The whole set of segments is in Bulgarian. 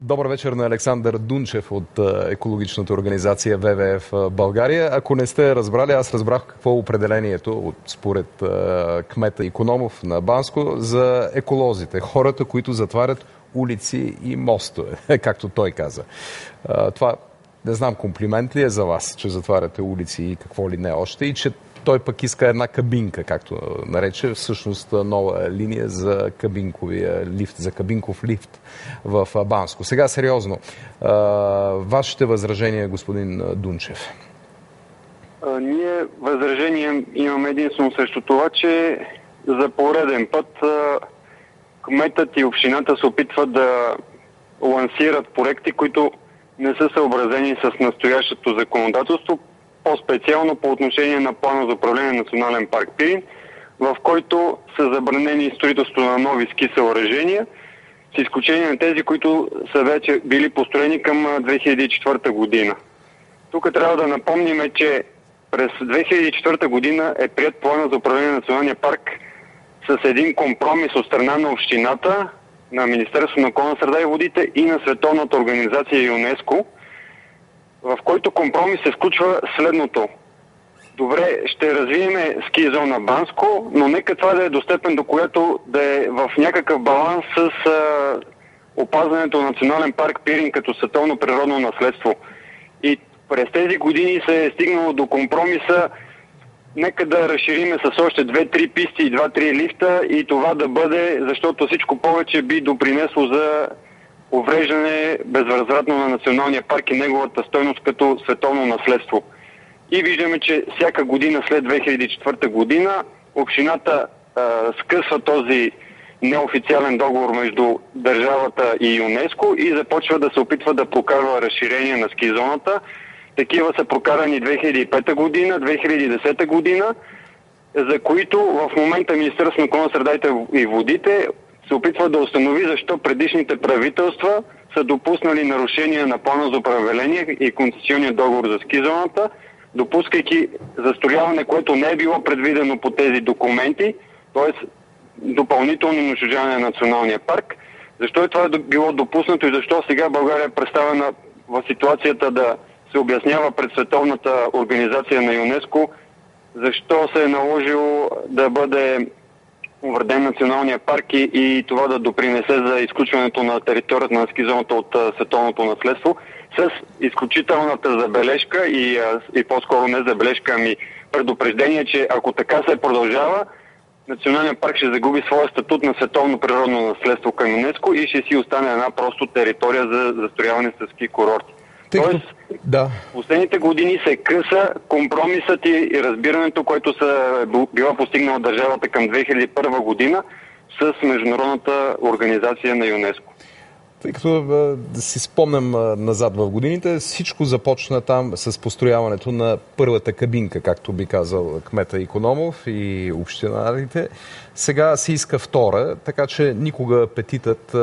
Добър вечер на Александър Дунчев от екологичната организация ВВФ България. Ако не сте разбрали, аз разбрах какво е определението според кмета Икономов на Банско за еколозите. Хората, които затварят улици и мостове, както той каза. Това, не знам, комплимент ли е за вас, че затваряте улици и какво ли не още, и че той пък иска една кабинка, както нарече, всъщност нова линия за кабинковия лифт, за кабинков лифт в Банско. Сега сериозно, вашите възражения, господин Дунчев? Ние възражения имаме единствено срещу това, че за пореден път кметът и общината се опитват да лансират проекти, които не са съобразени с настоящото законодателство, по-специално по отношение на плана за управление на Национален парк Пирин, в който са забранени строителството на нови ски съоръжения, с изключение на тези, които са вече били построени към 2004 година. Тук трябва да напомним, че през 2004 година е приет плана за управление на Националния парк с един компромис от страна на общината, на Министерството на околна среда и водите и на Световната организация ЮНЕСКО, в който компромис се включва следното. Добре, ще развиеме ски зона Банско, но нека това да е до степен, до която да е в някакъв баланс с опазването на Национален парк Пирин като световно природно наследство. И през тези години се е стигнало до компромиса, нека да разшириме с още 2-3 писти и 2-3 лифта и това да бъде, защото всичко повече би допринесло за увреждане безвъзвратно на Националния парк и неговата стойност като световно наследство. И виждаме, че всяка година след 2004 година общината скъсва този неофициален договор между държавата и ЮНЕСКО и започва да се опитва да прокарва разширение на ски зоната. Такива са прокарани 2005 година, 2010 година, за които в момента Министерството на околната среда и водите се опитва да установи защо предишните правителства са допуснали нарушения на плана за управление и концесионния договор за ски зоната, допускайки застрояване, което не е било предвидено по тези документи, т.е. допълнително унищожаване на националния парк. Защо е това било допуснато и защо сега България е представена в ситуацията да се обяснява пред Световната организация на ЮНЕСКО, защо се е наложило да бъде увреден националния парк и това да допринесе за изключването на територията на ски зоната от световното наследство, с изключителната забележка и по-скоро не забележка, ами предупреждение, че ако така се продължава, националният парк ще загуби своя статут на световно природно наследство към ЮНЕСКО и ще си остане една просто територия за застрояване с ски курорти. Тоест, последните години се къса компромисът и разбирането, което са била постигнала държавата към 2001 година с Международната организация на ЮНЕСКО. Тъй като да си спомням назад в годините, всичко започна там с построяването на първата кабинка, както би казал кмета Икономов и общинарите. Сега се иска втора, така че никога апетитът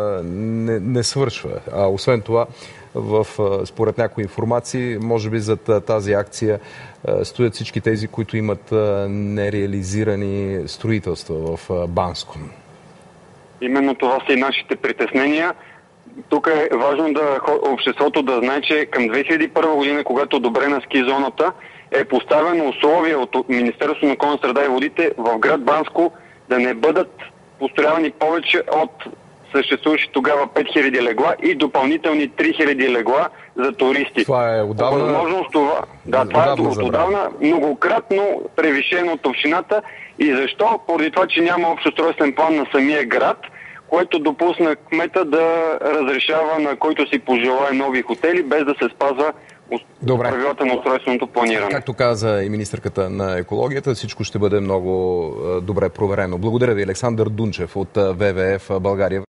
не свършва. А освен това, според някои информации, може би зад тази акция стоят всички тези, които имат нереализирани строителства в Банско. Именно това са и нашите притеснения. Тук е важно обществото да знае, че към 2001 година, когато е одобрена ски зоната, е поставено условие от Министерството на околната среда и водите в град Банско да не бъдат построявани повече от съществуващи тогава 5000 легла и допълнителни 3000 легла за туристи. Това е отдавна... Възможност това. Да, това е отдавна многократно превишено от общината. И защо? Поради това, че няма общ устройствен план на самия град, което допусна кмета да разрешава на който си пожелае нови хотели, без да се спазва правилата на устройственото планиране. Както каза и министърката на екологията, всичко ще бъде много добре проверено. Благодаря ви, Александър Дунчев от ВВФ България.